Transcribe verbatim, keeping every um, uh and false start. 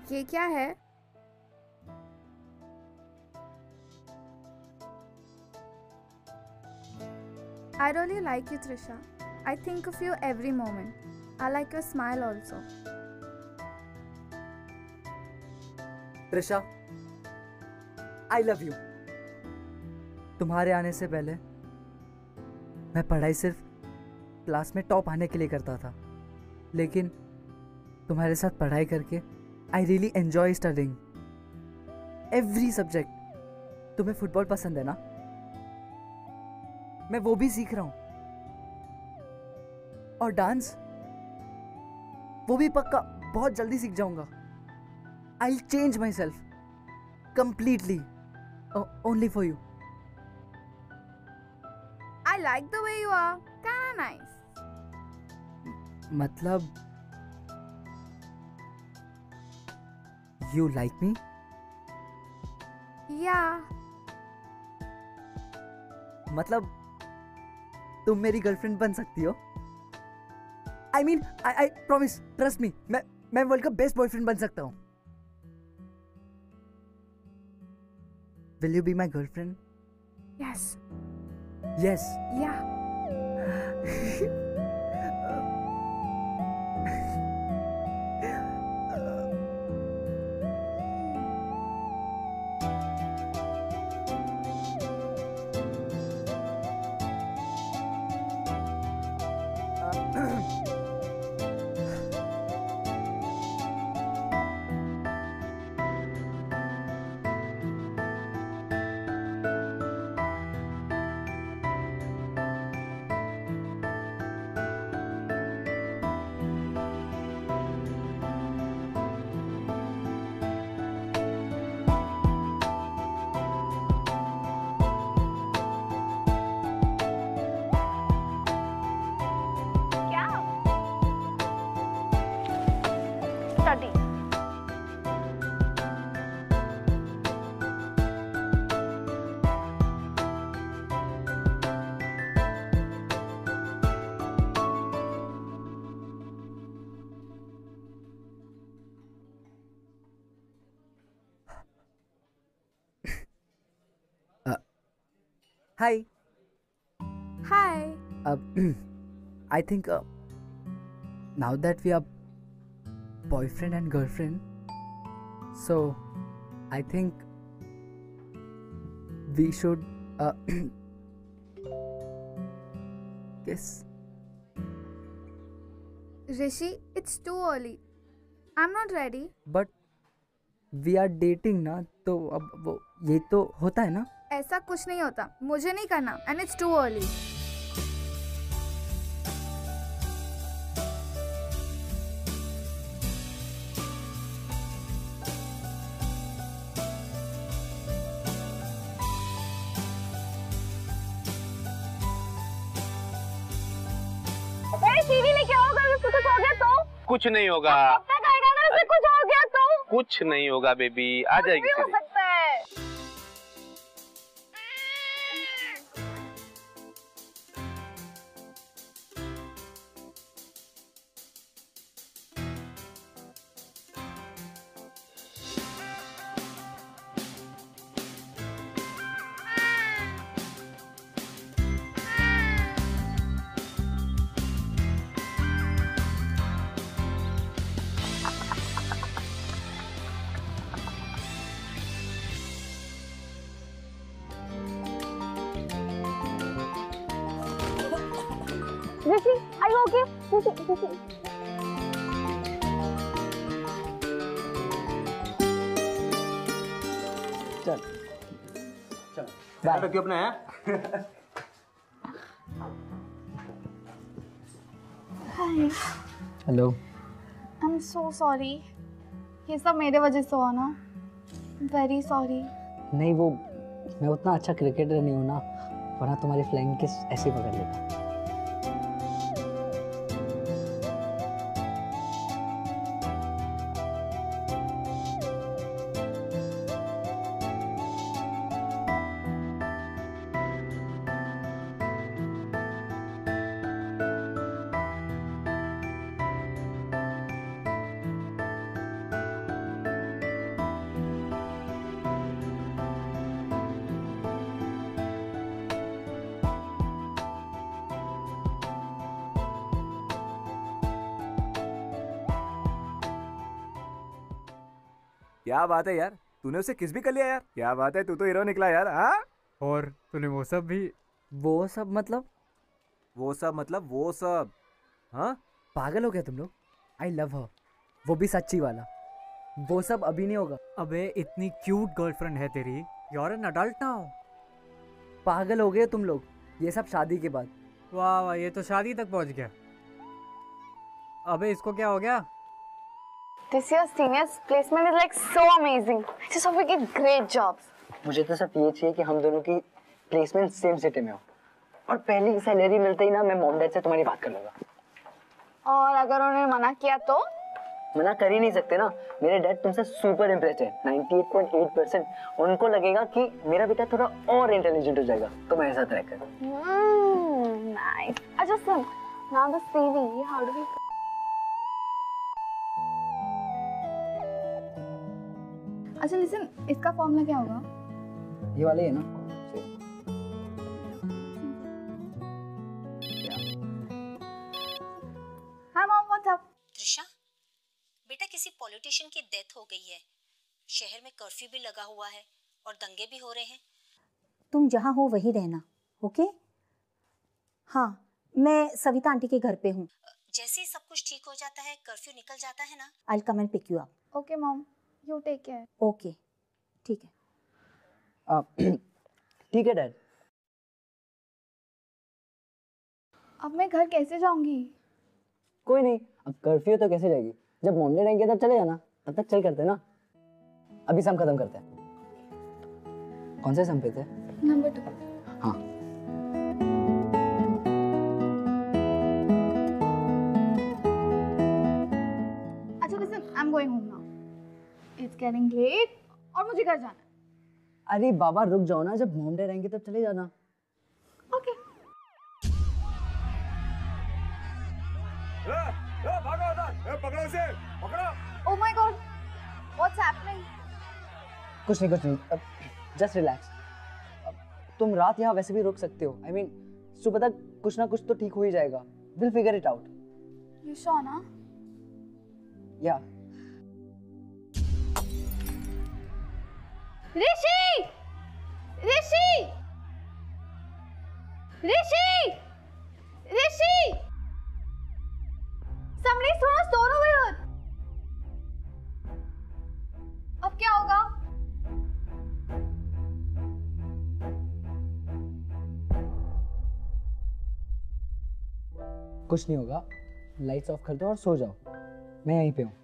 ये क्या है? I really like you, Trisha. I think of you every moment. I like your smile also. Trisha, I love you. तुम्हारे आने से पहले मैं पढ़ाई सिर्फ क्लास में टॉप आने के लिए करता था, लेकिन तुम्हारे साथ पढ़ाई करके I really enjoy studying every subject. तुम्हें फुटबॉल पसंद है ना? मैं वो भी सीख रहा हूं, और डांस वो भी पक्का बहुत जल्दी सीख जाऊंगा। I will change myself completely only for you. I like the way you are. Kinda nice. मतलब you like me? Yeah. मतलब तुम मेरी गर्लफ्रेंड बन सकती हो? I mean, I I promise, trust me. मैं मैं वर्ल्ड का बेस्ट बॉयफ्रेंड बन सकता हूँ। Will you be my girlfriend? Yes. Yes. Yeah. Study. Uh, hi. Hi. Uh, I think uh, now that we are boyfriend and girlfriend, so I think we should uh, kiss. Rishi, it's too early. I'm not ready. But we are dating ना, तो अब वो ये तो होता है ना? ऐसा कुछ नहीं होता. मुझे नहीं करना. And it's too early. सीढ़ी लेके आओ, अगर उसको कुछ हो गया तो? कुछ नहीं होगा। कब तक आएगा अगर उससे कुछ हो गया तो? कुछ नहीं होगा बेबी, आ जाएगी कुछ भी हो सकता है। Rishi, are you okay? Rishi, Rishi. चल चल ध्यान रखियो अपना है। Hi. Hello. I'm so sorry. ये सब मेरे वजह से हुआ ना. Very sorry. नहीं, वो मैं उतना अच्छा क्रिकेटर नहीं हूँ ना, वरना तुम्हारी फ्लाइंग किस ऐसे ही पकड़ लेता। क्या बात है यार, तूने उसे किस भी कर लिया यार। क्या बात है, तू तो हीरो निकला यार। हाँ, और तूने वो सब भी। वो सब मतलब? वो सब मतलब वो सब। हाँ, पागल हो गया तुम लोग? आई लव हर, वो भी सच्ची वाला। वो सब अभी नहीं होगा। अबे इतनी क्यूट गर्लफ्रेंड है तेरी, you are an adult now. पागल हो गए तुम लोग, ये सब शादी के बाद। वाह वाह, ये तो शादी तक पहुंच गया। अबे इसको क्या हो गया? This year's seniors placement is like so amazing. I just hope we get great jobs. मुझे तो सिर्फ ये चाहिए कि हम दोनों की प्लेसमेंट सेम सिटी में हो, और पहली सैलरी मिलते ही ना मैं मॉम डैड से तुम्हारी बात कर लूंगा। और अगर उन्होंने मना किया तो? मना कर ही नहीं सकते ना, मेरे डैड तुमसे सुपर इम्प्रेस्ड है, अट्ठानवे पॉइंट आठ परसेंट। उनको लगेगा कि मेरा बेटा थोड़ा और इंटेलिजेंट हो जाएगा, तो मैं ऐसा ट्राई करूँ। Hmm, nice. अच्छा सुन, now the C V, how do we? अच्छा लिसन, इसका फॉर्मूला क्या होगा? ये वाले है ना। Hi mom, what's up? Trisha, बेटा किसी पॉलिटिशियन की डेथ हो गई है। शहर में कर्फ्यू भी लगा हुआ है और दंगे भी हो रहे हैं। तुम जहाँ हो वहीं रहना, ओके? हाँ, मैं सविता आंटी के घर पे हूँ। जैसे ही सब कुछ ठीक हो जाता है, कर्फ्यू निकल जाता है ना। I will come and pick you up. Okay mom, you take care. Okay, ठीक है। ठीक है डैड। अब मैं घर कैसे जाऊंगी? कोई नहीं, अब कर्फ्यू तो कैसे जाएगी, जब मॉम डैड आएंगे तब चले जाना, तब तक चल करते ना। अभी सम खत्म करते हैं। कौन से सम पे थे? Number two. हाँ। अच्छा listen, I'm going home now. It's getting late और मुझे घर जाना है। अरे बाबा रुक जाओ ना, जब मॉम डैड आएंगे तब चले जाना। Okay. भागो उधर, पकड़ो उसे, पकड़ो। Oh my God, what's happening? कुछ नहीं कुछ नहीं, जस्ट रिलैक्स। तुम रात यहाँ वैसे भी रुक सकते हो। आई मीन सुबह तक कुछ ना कुछ तो ठीक हो ही जाएगा। Will figure it out. You sure ना? या Rishi! Rishi! Rishi! Rishi! Somebody's thrown a stone over here. अब क्या होगा? कुछ नहीं होगा, लाइट्स ऑफ कर दो और सो जाओ। मैं यहीं पे हूँ।